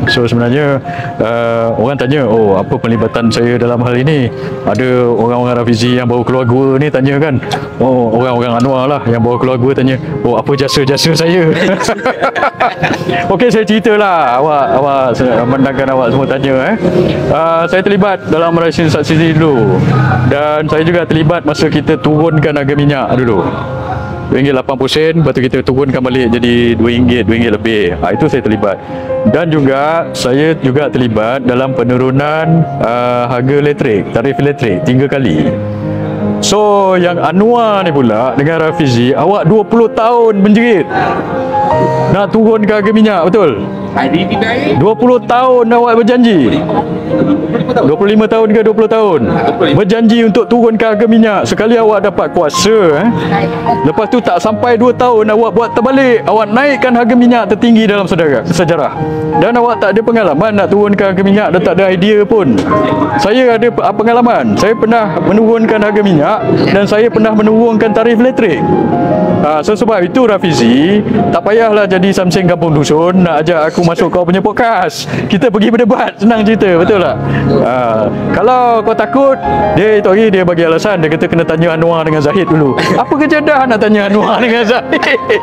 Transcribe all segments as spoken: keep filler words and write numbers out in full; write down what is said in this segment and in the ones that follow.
So sebenarnya uh, orang tanya, oh apa pelibatan saya dalam hal ini? Ada orang-orang Rafizi yang bawa keluar gua ni tanya kan. Oh orang-orang Anwar lah yang bawa keluar gua tanya, oh apa jasa-jasa saya? Okey, saya ceritalah awak awak mendengarkan awak semua tanya eh. Uh, saya terlibat dalam realisasi dulu. Dan saya juga terlibat masa kita turunkan harga minyak dulu. dua ringgit lapan puluh sen, lepas tu kita turunkan balik jadi dua ringgit, dua ringgit lebih. Ha, itu saya terlibat. Dan juga saya juga terlibat dalam penurunan uh, harga elektrik, tarif elektrik tiga kali. So yang Anwar ni pula dengan Rafizi, awak dua puluh tahun menjerit nak turunkan harga minyak, betul? dua puluh tahun awak berjanji. dua puluh lima tahun ke dua puluh tahun berjanji untuk turunkan harga minyak. Sekali awak dapat kuasa eh, lepas tu tak sampai dua tahun awak buat terbalik, awak naikkan harga minyak tertinggi dalam sejarah, sejarah. Dan awak tak ada pengalaman nak turunkan harga minyak dan tak ada idea pun. Saya ada pengalaman. Saya pernah menurunkan harga minyak dan saya pernah menurunkan tarif elektrik. Ha, so sebab itu Rafizi, tak payahlah jadi Samseng Kampung Dusun nak ajak aku masuk kau punya podcast. Kita pergi berdebat, senang cerita, betul tak? Ha, kalau kau takut, dia itu hari dia bagi alasan, dia kata kena tanya Anwar dengan Zahid dulu. Apa kejadah nak tanya Anwar dengan Zahid?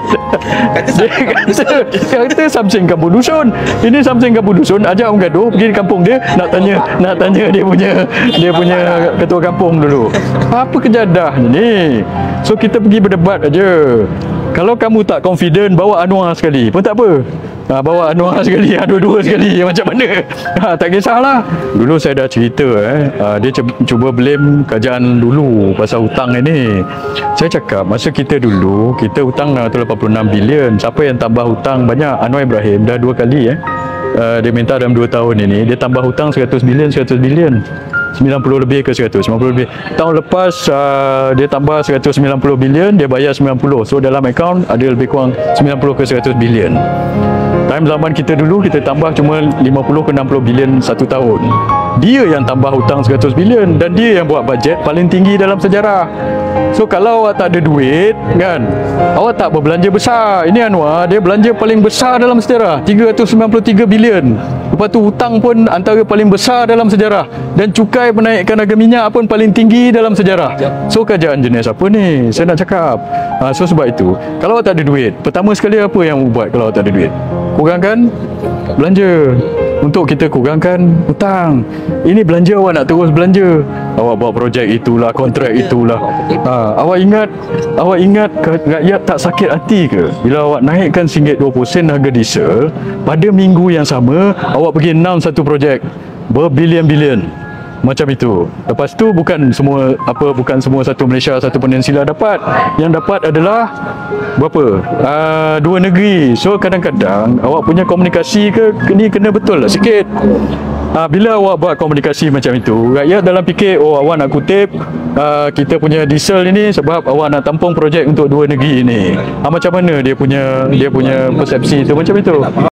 Dia kata, dia kata Samseng Kampung Dusun. Ini Samseng Kampung Dusun ajak orang gaduh pergi di kampung dia nak tanya nak tanya dia punya dia punya ketua kampung dulu. Apa kejadah ni? So kita pergi berdebat aja. Kalau kamu tak confident, bawa Anwar sekali pun tak apa. Ha, bawa Anwar sekali, dua-dua sekali, macam mana? Ha, tak kisahlah. Dulu saya dah cerita eh, ha, dia cuba blame kerajaan dulu pasal hutang ini. Saya cakap masa kita dulu, kita hutang enam ratus lapan puluh enam bilion. Siapa yang tambah hutang banyak? Anwar Ibrahim dah dua kali eh. Uh, dia minta dalam dua tahun ini dia tambah hutang seratus bilion, seratus bilion. sembilan puluh lebih ke seratus, sembilan puluh lebih. Tahun lepas uh, dia tambah seratus sembilan puluh bilion, dia bayar sembilan puluh. So dalam akaun ada lebih kurang sembilan puluh ke seratus bilion. Time zaman kita dulu kita tambah cuma lima puluh ke enam puluh bilion satu tahun. Dia yang tambah hutang seratus bilion dan dia yang buat bajet paling tinggi dalam sejarah. So kalau awak tak ada duit kan, awak tak berbelanja besar. Ini Anwar, dia belanja paling besar dalam sejarah, tiga ratus sembilan puluh tiga bilion. Lepas tu hutang pun antara paling besar dalam sejarah. Dan cukai menaikkan harga minyak pun paling tinggi dalam sejarah. So kerajaan jenis apa ni? Saya nak cakap. Ha, so sebab itu, kalau awak tak ada duit, pertama sekali apa yang awak buat kalau awak tak ada duit? Kurangkan belanja. Untuk kita kurangkan hutang. Ini belanja awak nak terus belanja. Awak buat projek itulah, kontrak itulah. Ha, awak ingat, awak ingat rakyat tak sakit hati ke bila awak naikkan singgit dua puluh sen harga diesel, pada minggu yang sama awak pergi announce satu projek berbilion-bilion. Macam itu. Lepas tu bukan semua apa bukan semua satu Malaysia, satu peninsula dapat. Yang dapat adalah berapa? Uh, dua negeri. So kadang-kadang awak punya komunikasi ke ni kena betul lah sikit. Uh, bila awak buat komunikasi macam itu, rakyat dalam fikir, oh awak nak kutip uh, kita punya diesel ini sebab awak nak tampung projek untuk dua negeri ini. Uh, macam mana dia punya dia punya persepsi itu macam itu.